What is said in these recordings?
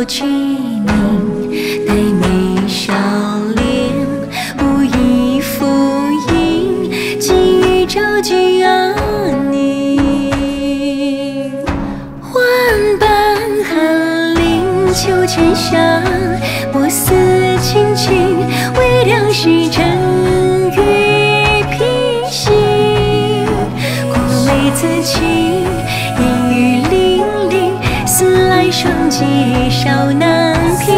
取名，黛眉笑脸，无意复音，寄予朝君啊你。万般寒林秋千上，莫似青青，微凉时正月披星。过梅子青，烟雨凛凛，思来双髻少难平。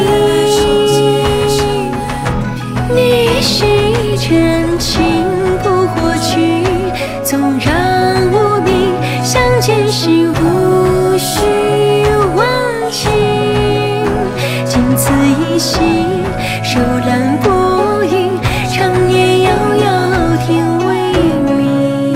你是真情不获取，纵然无名，相见时无需问情。仅此一心，手揽薄云，长夜遥遥，天未明。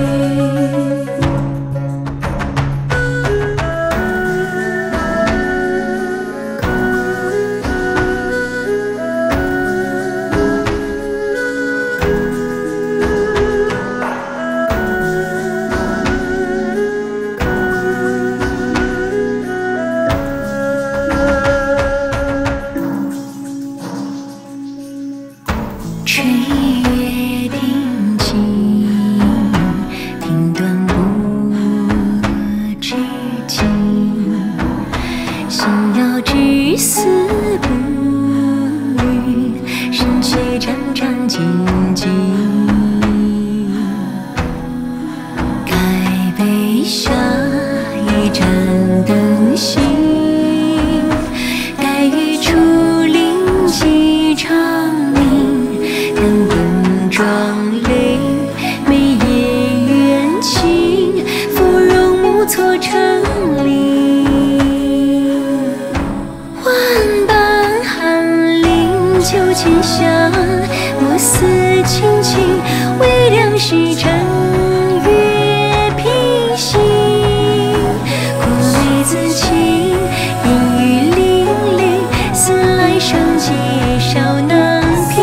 吹月听琴，听断不知情。心遥知思不语，深却沾沾静静。盖杯下一盏灯芯，待与初临几长鸣。弹魂妆泪，眉眼缘情，芙蓉目错成林。万般寒林秋千香，莫似青青，微凉时正月披星。过梅子青，烟雨凛凛，思来双髻少难平。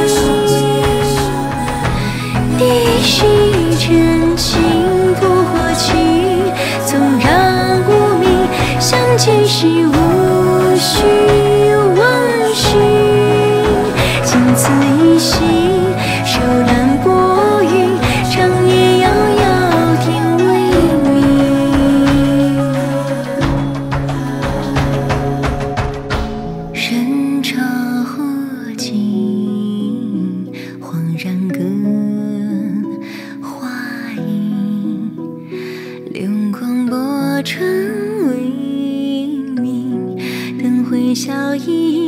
你是真情不获取，纵然无名，相见时无需问询。仅此一心，手揽薄云，长夜遥遥，天未明。人潮尽，恍然隔花影，流光波春微明，灯会笑意。